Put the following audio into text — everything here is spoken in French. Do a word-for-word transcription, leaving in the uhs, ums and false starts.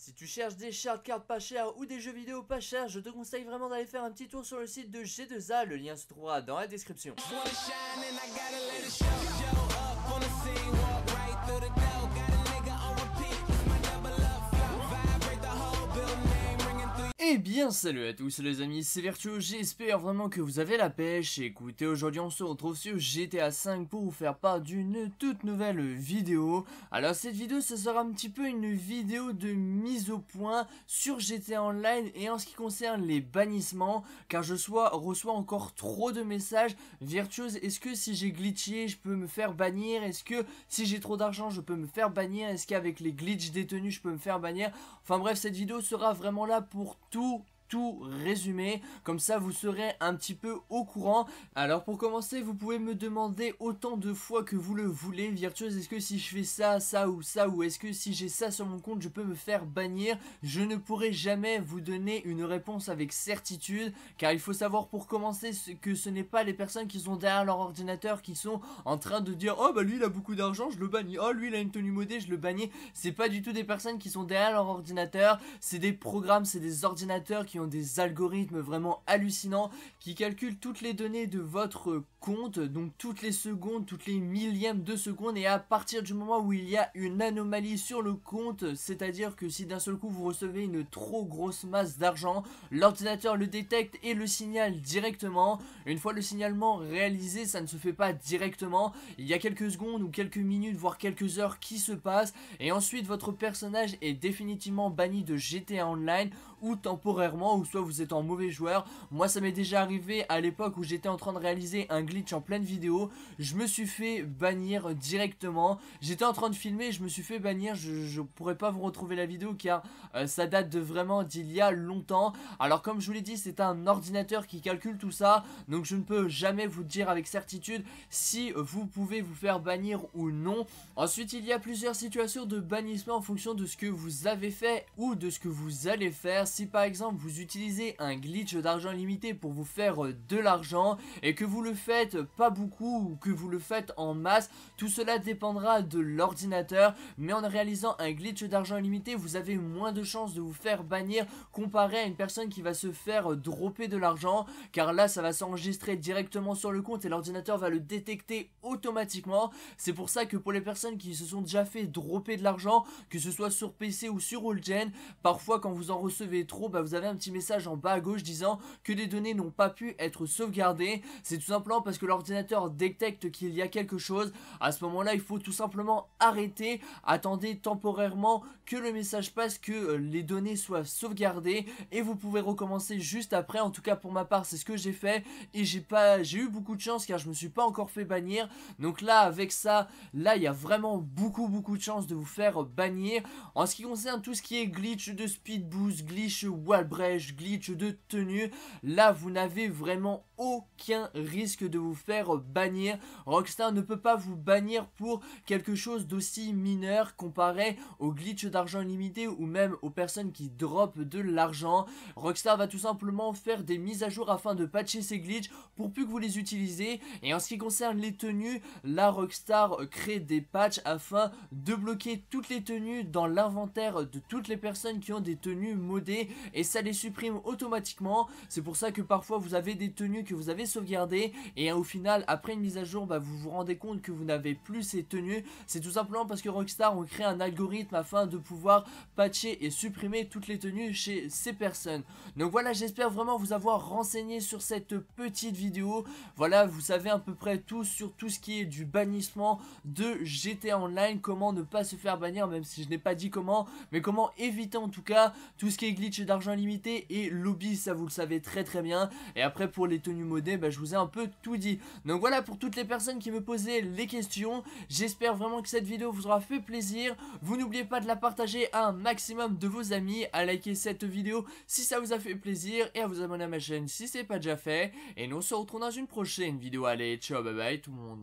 Si tu cherches des shardcards pas chers ou des jeux vidéo pas chers, je te conseille vraiment d'aller faire un petit tour sur le site de G deux A, le lien se trouvera dans la description. Eh bien salut à tous les amis, c'est Virtuo, j'espère vraiment que vous avez la pêche. Écoutez, aujourd'hui on se retrouve sur G T A cinq pour vous faire part d'une toute nouvelle vidéo. Alors cette vidéo, ce sera un petit peu une vidéo de mise au point sur G T A Online et en ce qui concerne les bannissements, car je sois, reçois encore trop de messages. Virtuose, est-ce que si j'ai glitché, je peux me faire bannir? Est-ce que si j'ai trop d'argent, je peux me faire bannir? Est-ce qu'avec les glitches détenus, je peux me faire bannir? Enfin bref, cette vidéo sera vraiment là pour tout tout résumé, comme ça vous serez un petit peu au courant. Alors pour commencer, vous pouvez me demander autant de fois que vous le voulez, Virtuose, est-ce que si je fais ça, ça ou ça, ou est-ce que si j'ai ça sur mon compte, je peux me faire bannir? Je ne pourrai jamais vous donner une réponse avec certitude, car il faut savoir pour commencer que ce n'est pas les personnes qui sont derrière leur ordinateur qui sont en train de dire oh bah lui il a beaucoup d'argent, je le bannis, oh lui il a une tenue modée, je le bannis. C'est pas du tout des personnes qui sont derrière leur ordinateur, c'est des programmes, c'est des ordinateurs qui ont des algorithmes vraiment hallucinants qui calculent toutes les données de votre compte, donc toutes les secondes, toutes les millièmes de secondes, et à partir du moment où il y a une anomalie sur le compte, c'est à dire que si d'un seul coup vous recevez une trop grosse masse d'argent, l'ordinateur le détecte et le signale directement. Une fois le signalement réalisé, ça ne se fait pas directement, il y a quelques secondes ou quelques minutes voire quelques heures qui se passent, et ensuite votre personnage est définitivement banni de G T A Online ou temporairement, ou soit vous êtes en mauvais joueur. Moi ça m'est déjà arrivé à l'époque où j'étais en train de réaliser un glitch en pleine vidéo, je me suis fait bannir directement. J'étais en train de filmer, je me suis fait bannir, je, je pourrais pas vous retrouver la vidéo car euh, ça date de vraiment d'il y a longtemps. Alors comme je vous l'ai dit, c'est un ordinateur qui calcule tout ça, donc je ne peux jamais vous dire avec certitude si vous pouvez vous faire bannir ou non. Ensuite il y a plusieurs situations de bannissement en fonction de ce que vous avez fait ou de ce que vous allez faire. Si par exemple vous utilisez un glitch d'argent limité pour vous faire de l'argent et que vous le faites pas beaucoup ou que vous le faites en masse, tout cela dépendra de l'ordinateur, mais en réalisant un glitch d'argent limité, vous avez moins de chances de vous faire bannir comparé à une personne qui va se faire dropper de l'argent, car là ça va s'enregistrer directement sur le compte et l'ordinateur va le détecter automatiquement. C'est pour ça que pour les personnes qui se sont déjà fait dropper de l'argent, que ce soit sur P C ou sur All-Gen, parfois quand vous en recevez trop, bah vous avez un petit message en bas à gauche disant que les données n'ont pas pu être sauvegardées. C'est tout simplement parce que l'ordinateur détecte qu'il y a quelque chose. À ce moment là il faut tout simplement arrêter, attendez temporairement que le message passe, que les données soient sauvegardées et vous pouvez recommencer juste après. En tout cas pour ma part c'est ce que j'ai fait et j'ai pas j'ai eu beaucoup de chance car je me suis pas encore fait bannir. Donc là avec ça, là il y a vraiment beaucoup beaucoup de chance de vous faire bannir. En ce qui concerne tout ce qui est glitch de speed boost, glitch wall break, glitch de tenue, là vous n'avez vraiment aucun risque de vous faire bannir. Rockstar ne peut pas vous bannir pour quelque chose d'aussi mineur comparé aux glitch d'argent limité ou même aux personnes qui dropent de l'argent. Rockstar va tout simplement faire des mises à jour afin de patcher ces glitches pour plus que vous les utilisez. Et en ce qui concerne les tenues, là Rockstar crée des patchs afin de bloquer toutes les tenues dans l'inventaire de toutes les personnes qui ont des tenues modées et ça les supprime automatiquement. C'est pour ça que parfois vous avez des tenues que vous avez sauvegardées et au final après une mise à jour, bah, vous vous rendez compte que vous n'avez plus ces tenues. C'est tout simplement parce que Rockstar ont créé un algorithme afin de pouvoir patcher et supprimer toutes les tenues chez ces personnes. Donc voilà, j'espère vraiment vous avoir renseigné sur cette petite vidéo. Voilà, vous savez à peu près tout sur tout ce qui est du bannissement de G T A Online, comment ne pas se faire bannir, même si je n'ai pas dit comment, mais comment éviter en tout cas tout ce qui est glitch d'argent limité et lobby, ça vous le savez très très bien. Et après pour les tenues modées, bah, je vous ai un peu tout dit. Donc voilà pour toutes les personnes qui me posaient les questions, j'espère vraiment que cette vidéo vous aura fait plaisir. Vous n'oubliez pas de la partager à un maximum de vos amis, à liker cette vidéo si ça vous a fait plaisir et à vous abonner à ma chaîne si c'est pas déjà fait. Et nous on se retrouve dans une prochaine vidéo. Allez, ciao, bye bye tout le monde.